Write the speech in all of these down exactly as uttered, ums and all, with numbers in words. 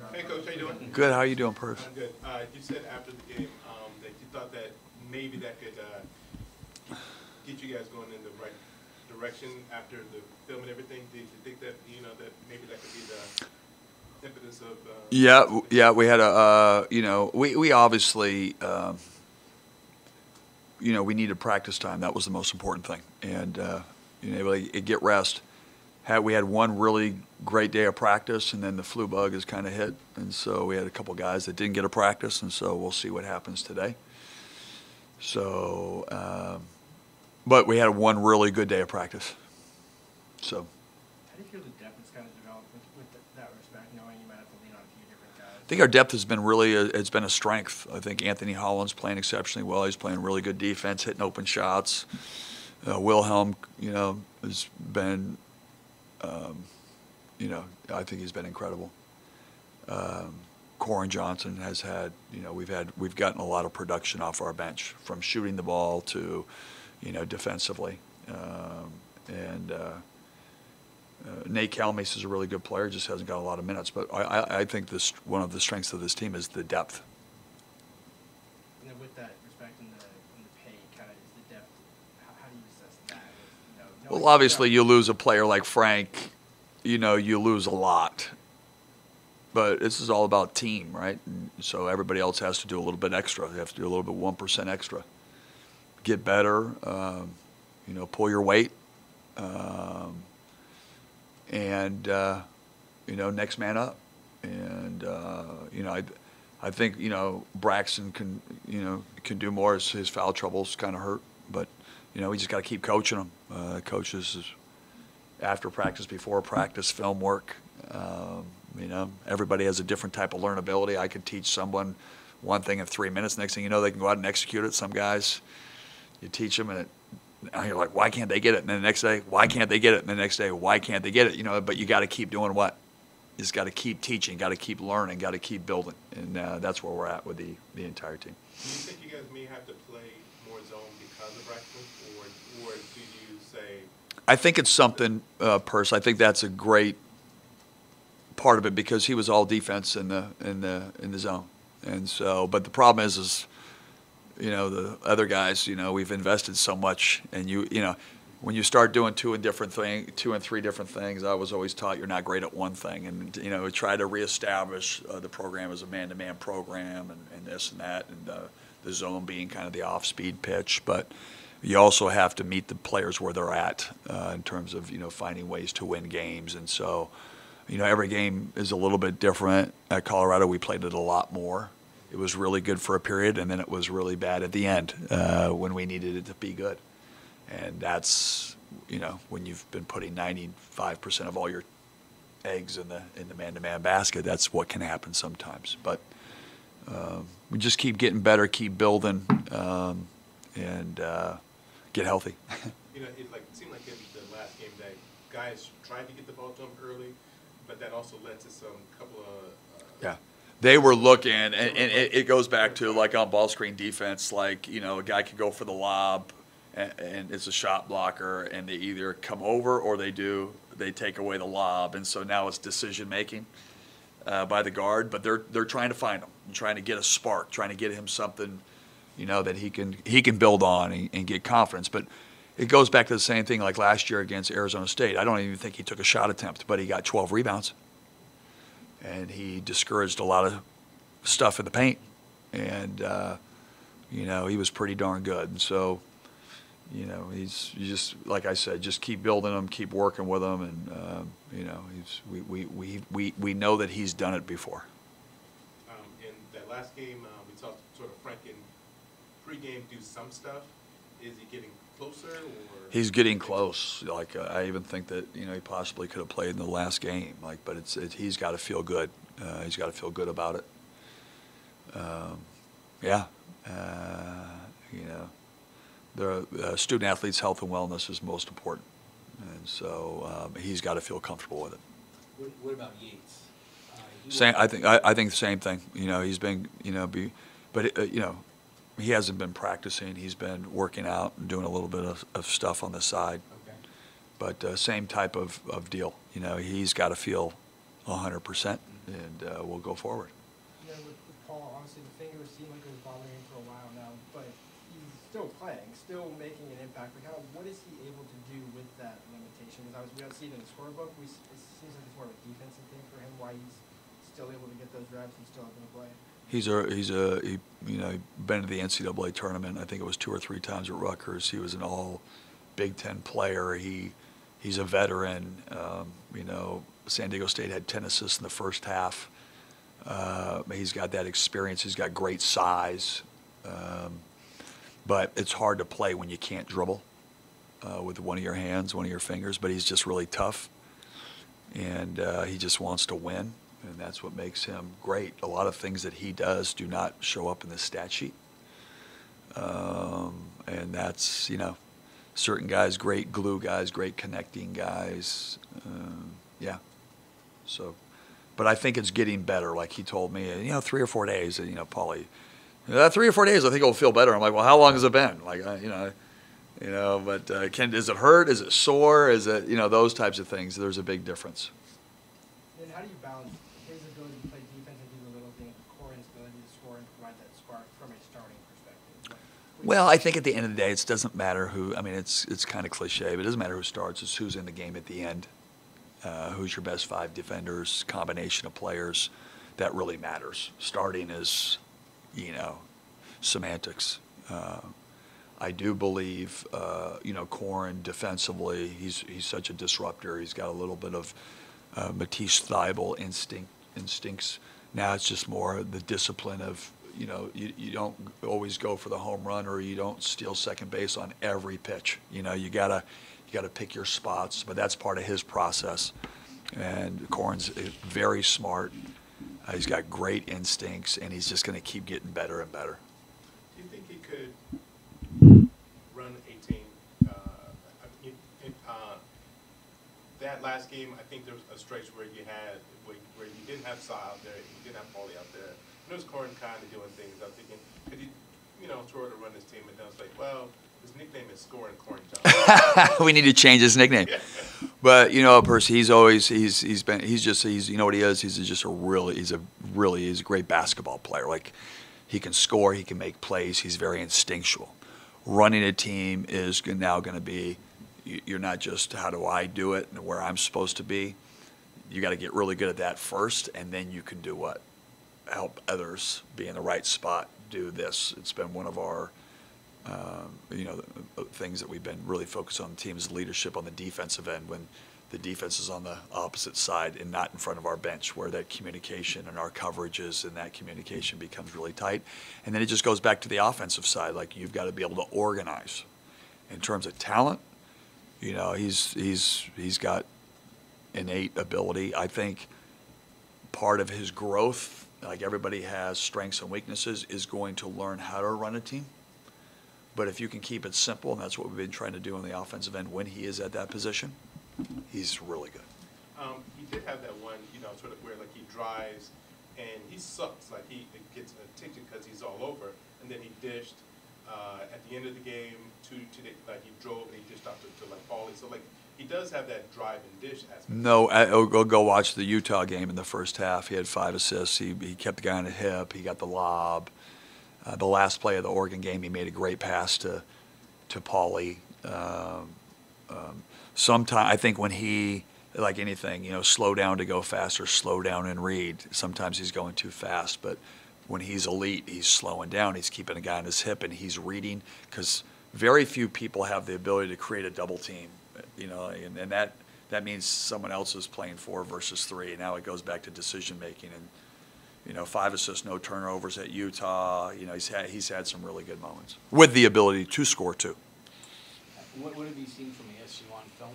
Hey, Coach, how you doing? Good. How you doing, Purse? I'm good. Uh, you said after the game um, that you thought that maybe that could uh, get you guys going in the right direction after the film and everything. Did you think that you know that maybe that could be the impetus of? Uh, Yeah, yeah. We had a, uh, you know, we we obviously, um, you know, we needed practice time. That was the most important thing, and uh, you know, able to get rest. Had we had one really great day of practice, and then the flu bug has kind of hit, and so we had a couple guys that didn't get a practice, and so we'll see what happens today. So, um, but we had one really good day of practice. So. How do you feel the depth has kind of developed with, with that respect, knowing you might have to lean on a few different guys? I think our depth has been really a, it's been a strength. I think Anthony Holland's playing exceptionally well. He's playing really good defense, hitting open shots. Uh, Wilhelm, you know, has been, um, you know, I think he's been incredible. Um, Corin Johnson has had, you know, we've had we've gotten a lot of production off our bench, from shooting the ball to, you know, defensively. Um, and uh, uh, Nate Kalmes is a really good player, just hasn't got a lot of minutes. But I, I, I think this one of the strengths of this team is the depth. And then with that respect and the, and the pay, kind of is the depth. How, how do you assess that? You know, Well, obviously, you lose a player like Frank, you know, you lose a lot. But this is all about team, right? And so everybody else has to do a little bit extra. They have to do a little bit, one percent extra. Get better, um, you know, pull your weight. Um, and, uh, you know, next man up. And, uh, you know, I, I think, you know, Braxton can, you know, can do more. His, his foul trouble's kind of hurt. But, you know, we just got to keep coaching him. Uh, coaches is after practice, before practice, film work. Um, you know, everybody has a different type of learnability. I could teach someone one thing in three minutes. Next thing you know, they can go out and execute it. Some guys, you teach them, and it, and you're like, why can't they get it? And then the next day, why can't they get it? And the next day, why can't they get it? You know, but you got to keep doing what? You just got to keep teaching, got to keep learning, got to keep building. And uh, that's where we're at with the, the entire team. Do you think you guys may have to play more zone because of Braxton, or, or do you say? I think it's something, uh, Purse. I think that's a great part of it, because he was all defense in the in the in the zone, and so. But the problem is, is you know, the other guys. You know, we've invested so much, and you you know, when you start doing two and different thing, two and three different things, I was always taught you're not great at one thing, and you know, we try to reestablish uh, the program as a man-to-man program, and, and this and that, and uh, the zone being kind of the off-speed pitch, but. You also have to meet the players where they're at uh, in terms of, you know, finding ways to win games. And so, you know, every game is a little bit different. At Colorado, we played it a lot more. It was really good for a period, and then it was really bad at the end uh, when we needed it to be good. And that's, you know, when you've been putting ninety-five percent of all your eggs in the in the man-to-man basket, that's what can happen sometimes. But um, we just keep getting better, keep building, um, and uh, get healthy. You know, it like it seemed like in the last game that guys tried to get the ball to him early, but that also led to some couple of. Uh, yeah, they were looking, and, and it, it goes back to like on ball screen defense. Like, you know, a guy could go for the lob, and, and it's a shot blocker, and they either come over or they do they take away the lob, and so now it's decision making uh, by the guard. But they're they're trying to find him, and trying to get a spark, trying to get him something, you know, that he can he can build on and, and get confidence. But it goes back to the same thing like last year against Arizona State. I don't even think he took a shot attempt, but he got twelve rebounds. And he discouraged a lot of stuff in the paint. And, uh, you know, he was pretty darn good. And so, you know, he's you just, like I said, just keep building him, keep working with him. And, um, you know, he's we, we, we, we, we know that he's done it before. Um, in that last game, uh, we saw sort of Frank in pregame do some stuff. Is he getting closer? Or he's getting close. Like uh, I even think that, you know, he possibly could have played in the last game. Like, but it's it, he's got to feel good. Uh, he's got to feel good about it. Um, yeah, uh, you know, the uh, student athlete's health and wellness is most important, and so um, he's got to feel comfortable with it. What, what about Yates? Uh, Same. I think. I, I think the same thing. You know, he's been. You know, be, but uh, you know. He hasn't been practicing. He's been working out and doing a little bit of, of stuff on the side. Okay. But uh, same type of, of deal. You know, he's got to feel one hundred percent. and uh, we'll go forward. You know, with, with Paul, obviously the finger seemed like it was bothering him for a while now, but he's still playing, still making an impact. But kind of what is he able to do with that limitation? Because we don't see it in the scorebook. We, it seems like it's more of a defensive thing for him, why he's still able to get those reps and still able to play. He's a he's a he, you know been to the N C double A tournament. I think it was two or three times at Rutgers. He was an all Big Ten player. He he's a veteran. Um, you know, San Diego State had ten assists in the first half. Uh, he's got that experience. He's got great size, um, but it's hard to play when you can't dribble uh, with one of your hands, one of your fingers. But he's just really tough, and uh, he just wants to win. And that's what makes him great. A lot of things that he does do not show up in the stat sheet. Um, and that's, you know, certain guys, great glue guys, great connecting guys. Um, yeah. So, but I think it's getting better. Like he told me, you know, three or four days, you know, Paulie, uh, three or four days, I think it'll feel better. I'm like, well, how long has it been? Like, uh, you know, you know, but uh, can, is it hurt? Is it sore? Is it, you know, those types of things. There's a big difference. Then how do you balance his ability to play defense and do the little thing, Corin's ability to score and provide that spark from a starting perspective? What, Well, I think at the end of the day, it doesn't matter who. I mean, it's it's kind of cliche, but it doesn't matter who starts. It's who's in the game at the end. Uh, who's your best five defenders? Combination of players that really matters. Starting is, you know, semantics. Uh, I do believe, uh, you know, Corin defensively, he's he's such a disruptor. He's got a little bit of uh, Matisse Thybulle instinct instincts. Now it's just more the discipline of, you know, you, you don't always go for the home run or you don't steal second base on every pitch. You know, you gotta you gotta pick your spots, but that's part of his process. And Corin's very smart. Uh, he's got great instincts, and he's just going to keep getting better and better. Do you think he could run eighteen? Uh, I- in, uh, that last game, I think there was a stretch where you had where, where you didn't have Sa out there, you didn't have Paulie out there. And it was Corin kind of doing things. I'm thinking, could he, you know, sort of run his team? And then I was like, well, his nickname is Scoring Corin Johnson. We need to change his nickname. Yeah. But you know, Percy, he's always he's he's been he's just he's you know what he is. He's just a really he's a really he's a great basketball player. Like he can score, he can make plays. He's very instinctual. Running a team is now going to be you're not just how do I do it and where I'm supposed to be. You got to get really good at that first, and then you can do what help others be in the right spot. Do this. It's been one of our Um, you know, the, the things that we've been really focused on the team is leadership on the defensive end when the defense is on the opposite side and not in front of our bench, where that communication and our coverages and that communication becomes really tight. And then it just goes back to the offensive side. Like you've got to be able to organize. In terms of talent, you know, he's he's he's got innate ability. I think part of his growth, like everybody has strengths and weaknesses, is going to learn how to run a team. But if you can keep it simple, and that's what we've been trying to do on the offensive end when he is at that position, he's really good. Um, he did have that one, you know, sort of where like he drives and he sucks. Like he gets attention because he's all over, and then he dished uh, at the end of the game to to the, like he drove and he dished out to, to like Paulie. So like he does have that drive and dish aspect. No, I, I'll go go watch the Utah game in the first half. He had five assists. He he kept the guy on the hip. He got the lob. Uh, the last play of the Oregon game, he made a great pass to to Paulie. Um, um, sometime I think when he, like anything, you know, slow down to go faster, slow down and read. Sometimes he's going too fast, but when he's elite, he's slowing down. He's keeping a guy on his hip and he's reading, because very few people have the ability to create a double team, you know, and, and that that means someone else is playing four versus three. Now it goes back to decision making. And you know, five assists, no turnovers at Utah. You know, he's had he's had some really good moments with the ability to score too. What, what have you seen from A S U on film?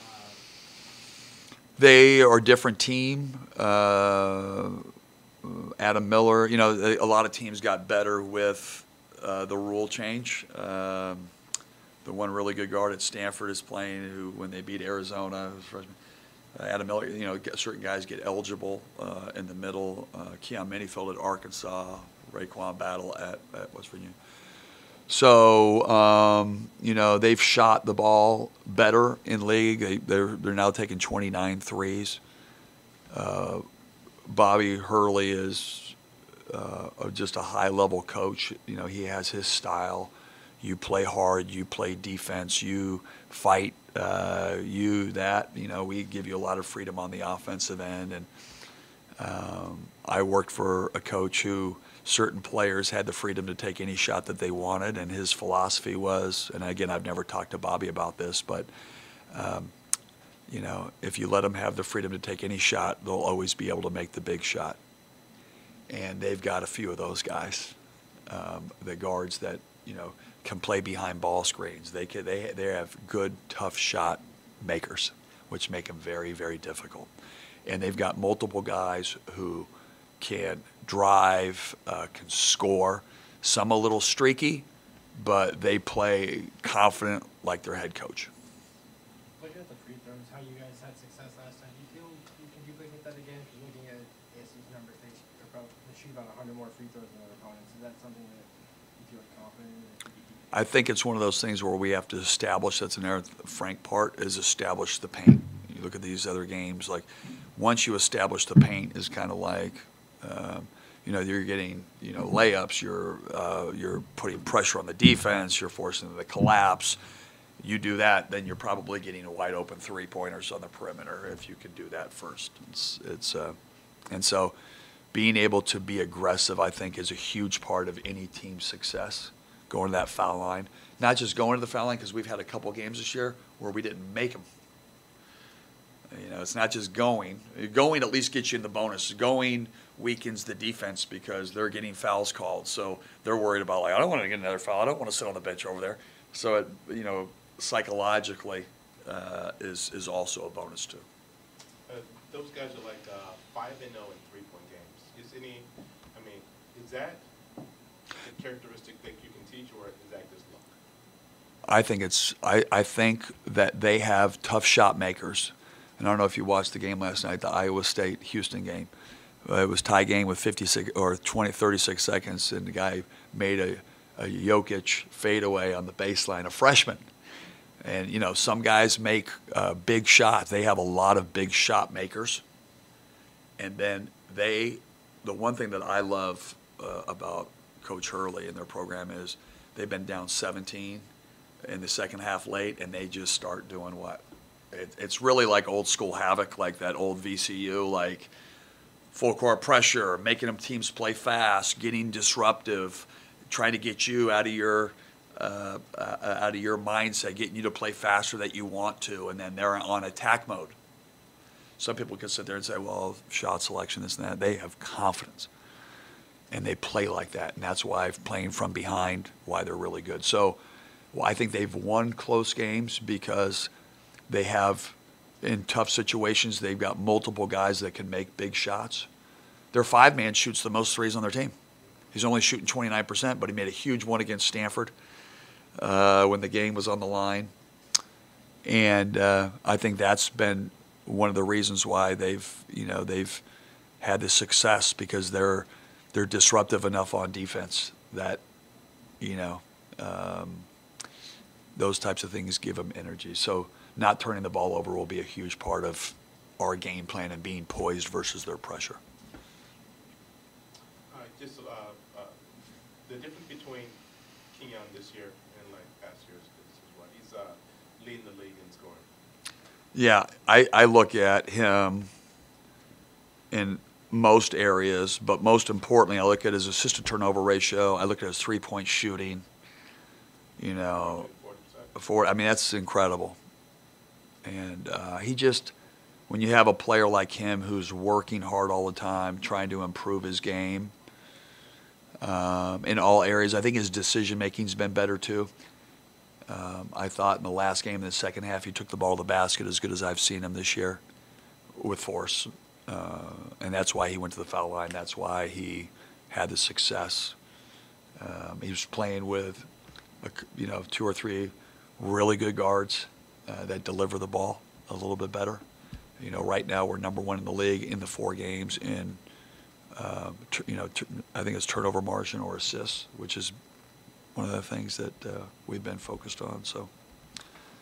Uh, They are a different team. Uh, Adam Miller, you know, a lot of teams got better with uh, the rule change. Um, the one really good guard at Stanford is playing, who when they beat Arizona, who's freshman. Uh, Adam Miller, you know, certain guys get eligible uh, in the middle. Uh, Keon Minifield at Arkansas, Raekwon Battle at, at West Virginia. So, um, you know, they've shot the ball better in league. They, they're, they're now taking twenty-nine threes. Uh, Bobby Hurley is uh, just a high-level coach. You know, he has his style. You play hard, you play defense, you fight, uh, you that. You know, we give you a lot of freedom on the offensive end. And um, I worked for a coach who certain players had the freedom to take any shot that they wanted, and his philosophy was, and again, I've never talked to Bobby about this, but um, you know, if you let them have the freedom to take any shot, they'll always be able to make the big shot. And they've got a few of those guys, um, the guards that, you know, can play behind ball screens. They can, they they have good, tough shot makers, which make them very, very difficult. And they've got multiple guys who can drive, uh, can score. Some a little streaky, but they play confident like their head coach. Looking at the free throws, how you guys had success last time, do you feel you can duplicate that again? Because looking at A S U's numbers, they shoot about, they shoot about one hundred more free throws than their opponents. Is that something that you feel confident in? I think it's one of those things where we have to establish, that's an Aaron Frank part, is establish the paint. You look at these other games, like once you establish the paint is kind of like, um, you know, you're getting, you know, layups, you're, uh, you're putting pressure on the defense, you're forcing them to collapse. You do that, then you're probably getting a wide open three-pointers on the perimeter if you can do that first. It's, it's uh, and so being able to be aggressive, I think, is a huge part of any team's success. Going to that foul line, not just going to the foul line, because we've had a couple games this year where we didn't make them. You know, it's not just going. Going at least gets you in the bonus. Going weakens the defense because they're getting fouls called, so they're worried about, like, I don't want to get another foul. I don't want to sit on the bench over there. So it, you know, psychologically uh, is is also a bonus too. Uh, those guys are like uh, five and zero in three-point games. Is any, I mean, is that a characteristic that you can teach, or is that just luck? I think it's. I, I think that they have tough shot makers. And I don't know if you watched the game last night, the Iowa State Houston game. Uh, it was tie game with fifty-six or twenty, thirty-six seconds, and the guy made a, a Jokic fadeaway on the baseline, a freshman. And you know, some guys make uh, big shots. They have a lot of big shot makers. And then they, the one thing that I love uh, about Coach Hurley and their program is they've been down seventeen in the second half late, and they just start doing what? It, it's really like old school Havoc, like that old V C U, like full court pressure, making them teams play fast, getting disruptive, trying to get you out of your uh, uh, out of your mindset, getting you to play faster that you want to, and then they're on attack mode. Some people can sit there and say, well, shot selection, this and that. They have confidence, and they play like that, and that's why playing from behind, why they're really good. So well, I think they've won close games because they have, in tough situations, they've got multiple guys that can make big shots. Their five-man shoots the most threes on their team. He's only shooting twenty-nine percent, but he made a huge one against Stanford uh, when the game was on the line. And uh, I think that's been one of the reasons why they've, you know, they've had this success, because they're they're disruptive enough on defense that, you know, um, those types of things give them energy. So not turning the ball over will be a huge part of our game plan and being poised versus their pressure. All right, just uh, uh, the difference between Kenyon this year and like past years is what he's uh, leading the league in scoring. Yeah, I, I look at him in most areas, but most importantly, I look at his assist to turnover ratio. I look at his three-point shooting. You know, for I mean that's incredible. And uh, he just, when you have a player like him who's working hard all the time, trying to improve his game um, in all areas, I think his decision-making's been better too. Um, I thought in the last game, in the second half, he took the ball to the basket as good as I've seen him this year with force. Uh, and that's why he went to the foul line. That's why he had the success. Um, he was playing with, a, you know, two or three really good guards uh, that deliver the ball a little bit better. You know, right now we're number one in the league in the four games in, uh, you know, I think it's turnover margin or assists, which is one of the things that uh, we've been focused on. So,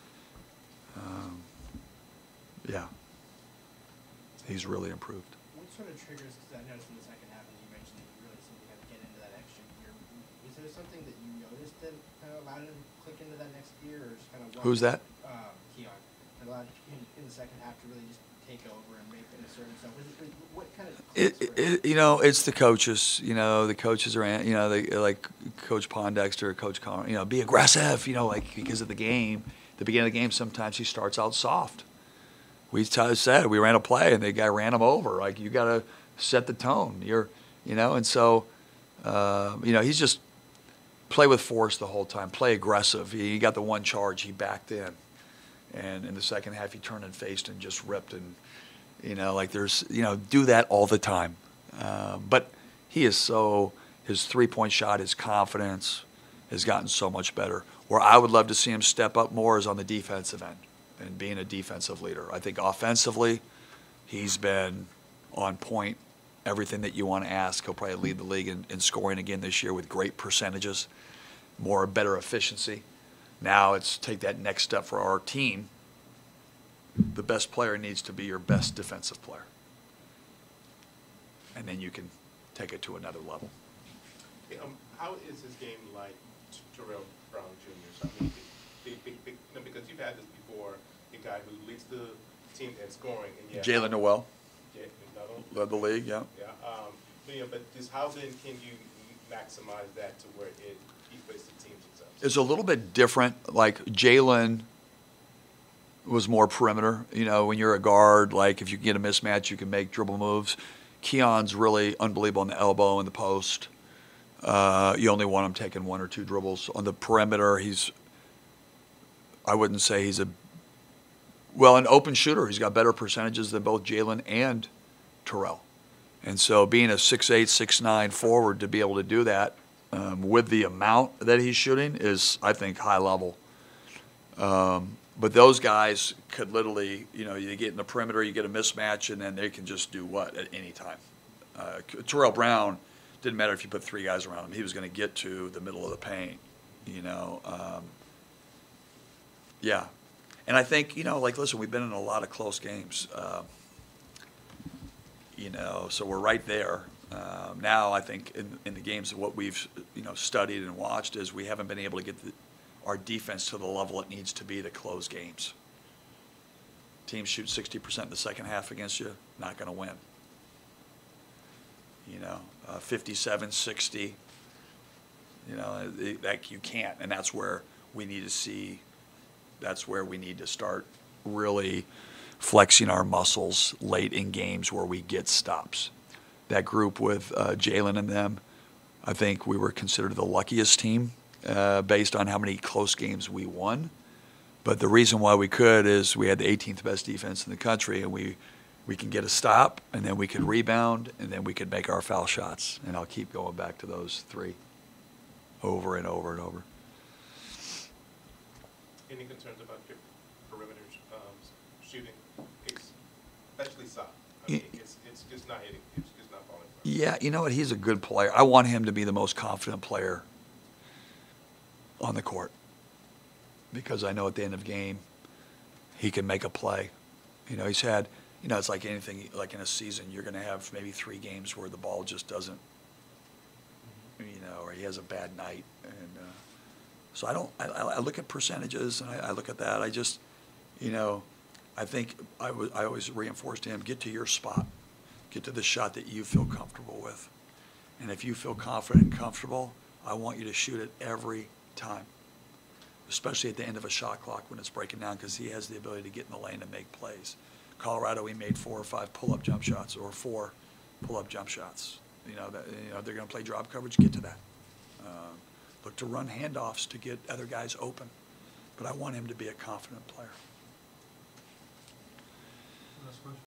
um, yeah, he's really improved. What's sort of triggers, because I noticed in the second half, as you mentioned, that you really seemed to kind of get into that extra gear. Is there something that you noticed that kind of allowed him to click into that next gear, or just kind of... Who's that? Um, Keon. That allowed him in the second half to really just take over and make and assert himself. Was it, what kind of... It, it, you know, it's the coaches. You know, the coaches are, you know, they like Coach Pondexter, Coach Con, you know, be aggressive. You know, like because of the game, the beginning of the game, sometimes he starts out soft. We t- said we ran a play and the guy ran him over. Like you got to set the tone. You're, you know, and so, uh, you know, he's just play with force the whole time. Play aggressive. He, he got the one charge. He backed in, and in the second half, he turned and faced and just ripped and. You know, like there's, you know, do that all the time. Uh, but he is so, his three-point shot, his confidence has gotten so much better. Where I would love to see him step up more is on the defensive end and being a defensive leader. I think offensively, he's been on point, everything that you want to ask. He'll probably lead the league in, in scoring again this year with great percentages, more better efficiency. Now it's take that next step for our team. The best player needs to be your best defensive player. And then you can take it to another level. Hey, um, how is his game like T- Terrell Brown Junior? So, I mean, big, big, big, no, because you've had this before, a guy who leads the team in scoring. And yeah, Jalen Noel yeah, no, led the league, yeah. yeah, um, but, yeah, but just how then can you maximize that to where it equates to team success? It's a little bit different. Like Jalen was more perimeter. You know, when you're a guard, like if you get a mismatch, you can make dribble moves. Keon's really unbelievable on the elbow and the post. Uh, you only want him taking one or two dribbles. On the perimeter, he's, I wouldn't say he's a, well, an open shooter. He's got better percentages than both Jalen and Terrell. And so being a six eight, six nine forward to be able to do that um, with the amount that he's shooting is, I think, high level. Um, But those guys could literally, you know, you get in the perimeter, you get a mismatch, and then they can just do what at any time. Uh, Terrell Brown, didn't matter if you put three guys around him, he was going to get to the middle of the paint, you know. Um, yeah. And I think, you know, like, listen, we've been in a lot of close games, uh, you know, so we're right there. Um, now I think in, in the games, what we've, you know, studied and watched is we haven't been able to get the, our defense to the level it needs to be to close games. Teams shoot sixty percent in the second half against you, not going to win. You know, uh, fifty-seven, sixty, you know, it, that you can't. And that's where we need to see, that's where we need to start really flexing our muscles late in games where we get stops. That group with uh, Jalen and them, I think we were considered the luckiest team Uh, based on how many close games we won. But the reason why we could is we had the eighteenth best defense in the country, and we, we can get a stop, and then we could rebound, and then we could make our foul shots. And I'll keep going back to those three over and over and over. Any concerns about your perimeter um, shooting, especially soft? I mean, it's, it's just not hitting. It's just not falling. Yeah, you know what? He's a good player. I want him to be the most confident player on the court, because I know at the end of the game he can make a play. You know, he's had, you know, it's like anything, like in a season, you're going to have maybe three games where the ball just doesn't, you know, or he has a bad night. And uh, so I don't, I, I look at percentages and I, I look at that. I just, you know, I think I, w- I always reinforce to him, get to your spot, get to the shot that you feel comfortable with. And if you feel confident and comfortable, I want you to shoot it every time, especially at the end of a shot clock when it's breaking down, because he has the ability to get in the lane and make plays. Colorado, we made four or five pull-up jump shots or four pull-up jump shots. You know, that, you know, they're going to play drop coverage, get to that. Um, look to run handoffs to get other guys open. But I want him to be a confident player. Last question.